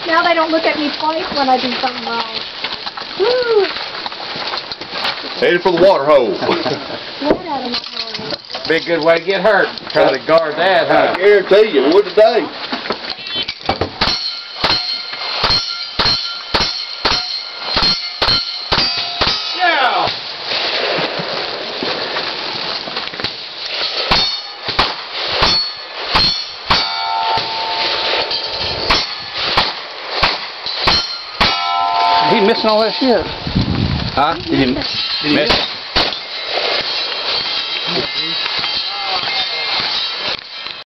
Now they don't look at me twice when I do something wrong. Woo! Headed for the water hole. Blood out of my eyes. Be a good way to get hurt. Try to guard that, huh? I guarantee you, would today. Yeah! He's missing all that shit. Huh? Did he miss? Miss it.